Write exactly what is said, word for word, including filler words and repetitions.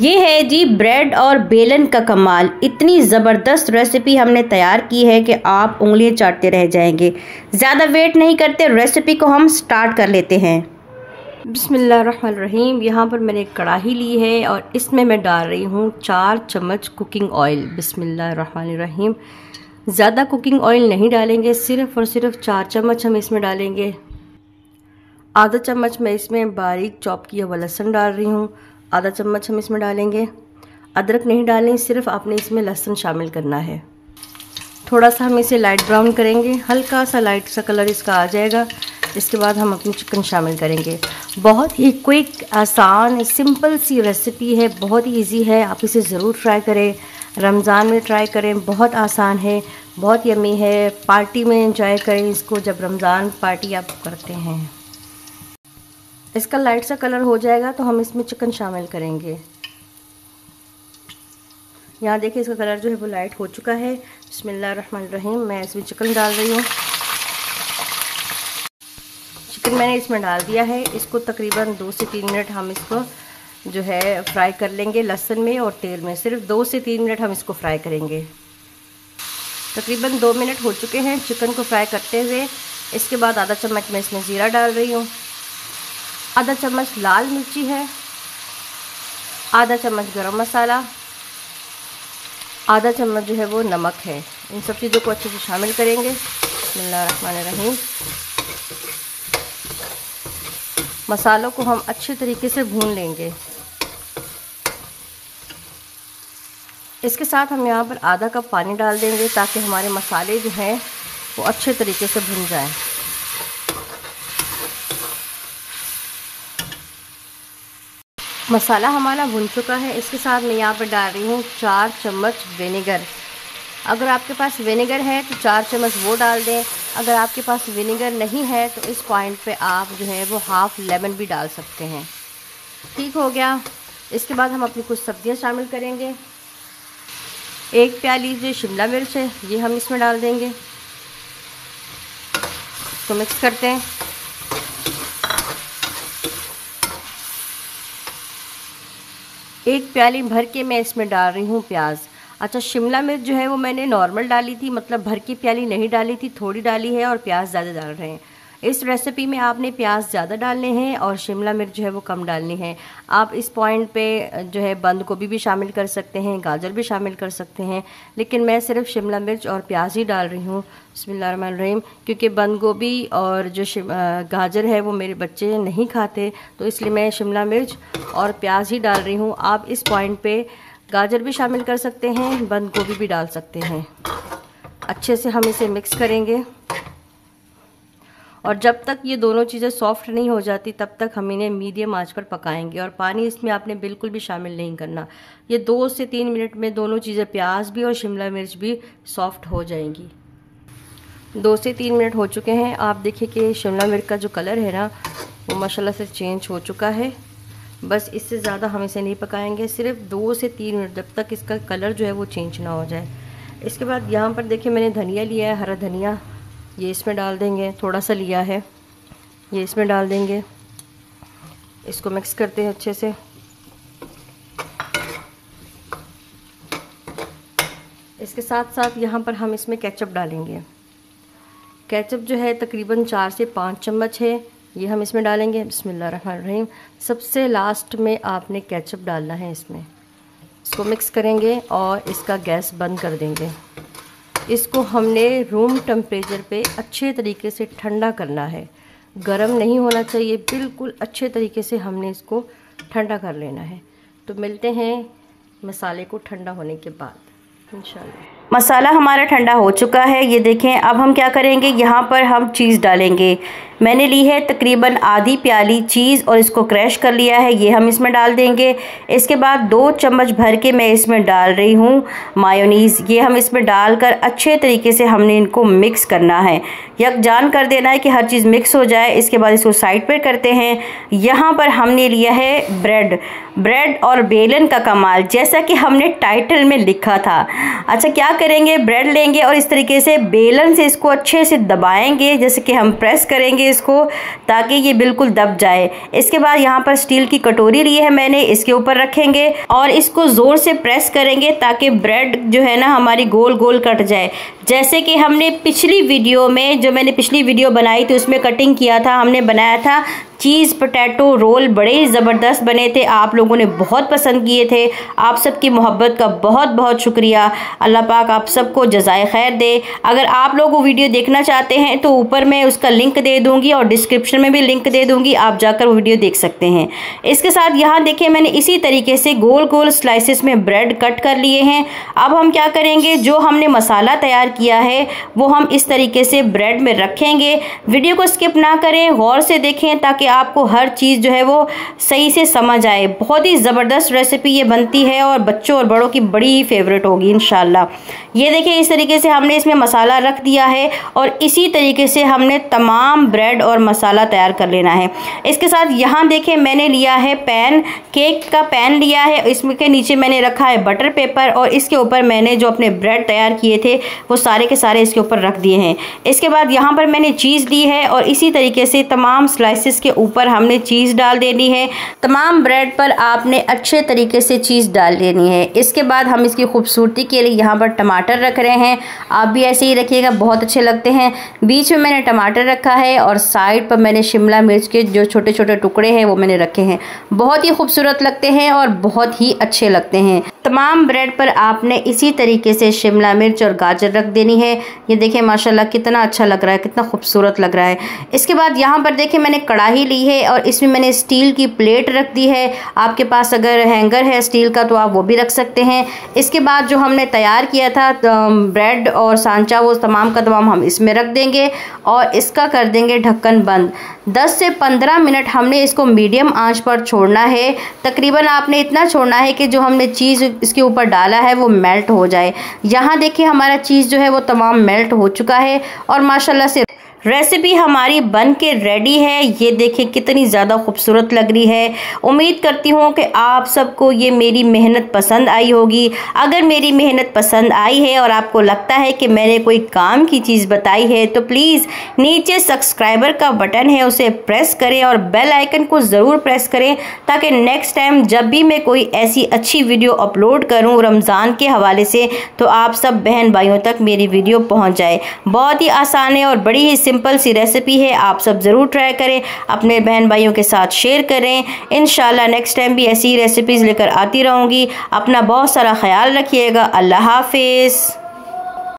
ये है जी ब्रेड और बेलन का कमाल। इतनी ज़बरदस्त रेसिपी हमने तैयार की है कि आप उंगलियां चाटते रह जाएंगे। ज़्यादा वेट नहीं करते, रेसिपी को हम स्टार्ट कर लेते हैं। बिस्मिल्लाहिर्रहमानिर्रहीम। यहाँ पर मैंने एक कढ़ाई ली है और इसमें मैं डाल रही हूँ चार चम्मच कुकिंग ऑयल। बिस्मिल्लाहिर्रहमानिर्रहीम। ज़्यादा कुकिंग ऑयल नहीं डालेंगे, सिर्फ़ और सिर्फ चार चम्मच हम इसमें डालेंगे। आधा चम्मच मैं इसमें बारीक चॉप किया हुआ लहसुन डाल रही हूँ। आधा चम्मच हम इसमें डालेंगे। अदरक नहीं डालें, सिर्फ आपने इसमें लहसुन शामिल करना है। थोड़ा सा हम इसे लाइट ब्राउन करेंगे, हल्का सा लाइट सा कलर इसका आ जाएगा। इसके बाद हम अपनी चिकन शामिल करेंगे। बहुत ही क्विक, आसान, सिंपल सी रेसिपी है, बहुत ही ईजी है। आप इसे ज़रूर ट्राई करें, रमज़ान में ट्राई करें। बहुत आसान है, बहुत यम्मी है। पार्टी में एंजॉय करें इसको, जब रमज़ान पार्टी आप करते हैं। इसका लाइट सा कलर हो जाएगा तो हम इसमें चिकन शामिल करेंगे। यहाँ देखिए इसका कलर जो है वो लाइट हो चुका है। बिस्मिल्लाहिर्रहमानिर्रहीम। मैं इसमें चिकन डाल रही हूँ। चिकन मैंने इसमें डाल दिया है। इसको तकरीबन दो से तीन मिनट हम इसको जो है फ्राई कर लेंगे लहसुन में और तेल में। सिर्फ दो से तीन मिनट हम इसको फ्राई करेंगे। तकरीबन दो मिनट हो चुके हैं चिकन को फ्राई करते हुए। इसके बाद आधा चम्मच मैं इसमें ज़ीरा डाल रही हूँ, आधा चम्मच लाल मिर्ची है, आधा चम्मच गरम मसाला, आधा चम्मच जो है वो नमक है। इन सब चीज़ों को अच्छे से शामिल करेंगे। बिस्मिल्लाहिर्रहमानिर्रहीम। मसालों को हम अच्छे तरीके से भून लेंगे। इसके साथ हम यहाँ पर आधा कप पानी डाल देंगे ताकि हमारे मसाले जो हैं वो अच्छे तरीके से भुन जाएं। मसाला हमारा भुन चुका है। इसके साथ मैं यहाँ पर डाल रही हूँ चार चम्मच विनेगर। अगर आपके पास विनेगर है तो चार चम्मच वो डाल दें। अगर आपके पास विनेगर नहीं है तो इस पॉइंट पे आप जो है वो हाफ़ लेमन भी डाल सकते हैं। ठीक हो गया। इसके बाद हम अपनी कुछ सब्जियाँ शामिल करेंगे। एक प्याली जो शिमला मिर्च है ये हम इसमें डाल देंगे। इसको मिक्स करते हैं। एक प्याली भर के मैं इसमें डाल रही हूँ प्याज। अच्छा, शिमला मिर्च जो है वो मैंने नॉर्मल डाली थी, मतलब भर की प्याली नहीं डाली थी, थोड़ी डाली है और प्याज ज़्यादा डाल रहे हैं। इस रेसिपी में आपने प्याज ज़्यादा डालने हैं और शिमला मिर्च जो है वो कम डालनी है। आप इस पॉइंट पे जो है बंद गोभी भी शामिल कर सकते हैं, गाजर भी शामिल कर सकते हैं, लेकिन मैं सिर्फ शिमला मिर्च और प्याज ही डाल रही हूँ। बिस्मिल्लाहिर्रहमानिर्रहीम। क्योंकि बंद गोभी और जो गाजर है वो मेरे बच्चे नहीं खाते, तो इसलिए मैं शिमला मिर्च और प्याज ही डाल रही हूँ। आप इस पॉइंट पे गाजर भी शामिल कर सकते हैं, बंद गोभी भी डाल सकते हैं। अच्छे से हम इसे मिक्स करेंगे और जब तक ये दोनों चीज़ें सॉफ्ट नहीं हो जाती तब तक हम इन्हें मीडियम आंच पर पकाएंगे। और पानी इसमें आपने बिल्कुल भी शामिल नहीं करना। ये दो से तीन मिनट में दोनों चीज़ें, प्याज भी और शिमला मिर्च भी सॉफ्ट हो जाएंगी। दो से तीन मिनट हो चुके हैं। आप देखिए कि शिमला मिर्च का जो कलर है ना वो माशाल्लाह से चेंज हो चुका है। बस इससे ज़्यादा हम इसे नहीं पकाएंगे, सिर्फ दो से तीन मिनट, जब तक इसका कलर जो है वो चेंज ना हो जाए। इसके बाद यहाँ पर देखिए मैंने धनिया लिया है, हरा धनिया, ये इसमें डाल देंगे। थोड़ा सा लिया है, ये इसमें डाल देंगे। इसको मिक्स करते हैं अच्छे से। इसके साथ साथ यहाँ पर हम इसमें केचप डालेंगे। केचप जो है तकरीबन चार से पाँच चम्मच है, ये हम इसमें डालेंगे। बिस्मिल्लाहिर्रहमानिर्रहीम। सबसे लास्ट में आपने केचप डालना है इसमें। इसको मिक्स करेंगे और इसका गैस बंद कर देंगे। इसको हमने रूम टेम्परेचर पे अच्छे तरीके से ठंडा करना है, गरम नहीं होना चाहिए, बिल्कुल अच्छे तरीके से हमने इसको ठंडा कर लेना है। तो मिलते हैं मसाले को ठंडा होने के बाद इंशाल्लाह। मसाला हमारा ठंडा हो चुका है, ये देखें। अब हम क्या करेंगे, यहाँ पर हम चीज़ डालेंगे। मैंने ली है तकरीबन आधी प्याली चीज़ और इसको क्रैश कर लिया है, ये हम इसमें डाल देंगे। इसके बाद दो चम्मच भर के मैं इसमें डाल रही हूँ मायोनीज़। ये हम इसमें डालकर अच्छे तरीके से हमने इनको मिक्स करना है, यकजान कर देना है कि हर चीज़ मिक्स हो जाए। इसके बाद इसको साइड पर करते हैं। यहाँ पर हमने लिया है ब्रेड। ब्रेड और बेलन का कमाल, जैसा कि हमने टाइटल में लिखा था। अच्छा क्या करेंगे, ब्रेड लेंगे और इस तरीके से बेलन से इसको अच्छे से दबाएंगे, जैसे कि हम प्रेस करेंगे इसको ताकि ये बिल्कुल दब जाए। इसके बाद यहाँ पर स्टील की कटोरी ली है मैंने, इसके ऊपर रखेंगे और इसको ज़ोर से प्रेस करेंगे ताकि ब्रेड जो है ना हमारी गोल गोल कट जाए। जैसे कि हमने पिछली वीडियो में, जो मैंने पिछली वीडियो बनाई थी उसमें कटिंग किया था, हमने बनाया था चीज़ पोटैटो रोल, बड़े ही ज़बरदस्त बने थे, आप लोगों ने बहुत पसंद किए थे। आप सबकी मोहब्बत का बहुत बहुत शुक्रिया। अल्लाह पाक आप सबको जज़ाए खैर दे। अगर आप लोग वो वीडियो देखना चाहते हैं तो ऊपर मैं उसका लिंक दे दूंगी और डिस्क्रिप्शन में भी लिंक दे दूंगी, आप जाकर वो वीडियो देख सकते हैं। इसके साथ यहाँ देखिए मैंने इसी तरीके से गोल गोल स्लाइसेस में ब्रेड कट कर लिए हैं। अब हम क्या करेंगे, जो हमने मसाला तैयार किया है वो हम इस तरीके से ब्रेड में रखेंगे। वीडियो को स्किप ना करें, गौर से देखें ताकि आपको हर चीज़ जो है वो सही से समझ आए। बहुत ही ज़बरदस्त रेसिपी ये बनती है और बच्चों और बड़ों की बड़ी ही फेवरेट होगी इंशाल्लाह। ये देखिए इस तरीके से हमने इसमें मसाला रख दिया है और इसी तरीके से हमने तमाम ब्रेड और मसाला तैयार कर लेना है। इसके साथ यहाँ देखें मैंने लिया है पैन, केक का पैन लिया है, इसमें के नीचे मैंने रखा है बटर पेपर और इसके ऊपर मैंने जो अपने ब्रेड तैयार किए थे वो सारे के सारे इसके ऊपर रख दिए हैं। इसके बाद यहाँ पर मैंने चीज़ ली है और इसी तरीके से तमाम स्लाइसेस के ऊपर हमने चीज़ डाल देनी है। तमाम ब्रेड पर आपने अच्छे तरीके से चीज़ डाल देनी है। इसके बाद हम इसकी खूबसूरती के लिए यहाँ पर टमाटर रख रहे हैं, आप भी ऐसे ही रखिएगा, बहुत अच्छे लगते हैं। बीच में मैंने टमाटर रखा है और साइड पर मैंने शिमला मिर्च के जो छोटे छोटे टुकड़े हैं वो मैंने रखे हैं। बहुत ही खूबसूरत लगते हैं और बहुत ही अच्छे लगते हैं। तमाम ब्रेड पर आपने इसी तरीके से शिमला मिर्च और गाजर रख देनी है। ये देखें माशाल्लाह कितना अच्छा लग रहा है, कितना खूबसूरत लग रहा है। इसके बाद यहाँ पर देखें मैंने कढ़ाई ली है और इसमें मैंने स्टील की प्लेट रख दी है। आपके पास अगर हैंगर है स्टील का तो आप वो भी रख सकते हैं। इसके बाद जो हमने तैयार किया था ब्रेड और सांचा वो तमाम का तमाम हम इसमें रख देंगे और इसका कर देंगे ढक्कन बंद। दस से पंद्रह मिनट हमने इसको मीडियम आंच पर छोड़ना है। तकरीबन आपने इतना छोड़ना है कि जो हमने चीज़ इसके ऊपर डाला है वो मेल्ट हो जाए। यहाँ देखिए हमारा चीज़ जो है वो तमाम मेल्ट हो चुका है और माशाल्लाह से रेसिपी हमारी बन के रेडी है। ये देखिए कितनी ज़्यादा खूबसूरत लग रही है। उम्मीद करती हूँ कि आप सबको ये मेरी मेहनत पसंद आई होगी। अगर मेरी मेहनत पसंद आई है और आपको लगता है कि मैंने कोई काम की चीज़ बताई है तो प्लीज़ नीचे सब्सक्राइबर का बटन है उसे प्रेस करें और बेल आइकन को ज़रूर प्रेस करें ताकि नेक्स्ट टाइम जब भी मैं कोई ऐसी अच्छी वीडियो अपलोड करूँ रमज़ान के हवाले से तो आप सब बहन भाइयों तक मेरी वीडियो पहुँच जाए। बहुत ही आसान है और बड़ी ही सिंपल सी रेसिपी है, आप सब ज़रूर ट्राई करें, अपने बहन भाइयों के साथ शेयर करें। इंशाल्लाह नेक्स्ट टाइम भी ऐसी रेसिपीज़ लेकर आती रहूँगी। अपना बहुत सारा ख्याल रखिएगा। अल्लाह हाफिज़।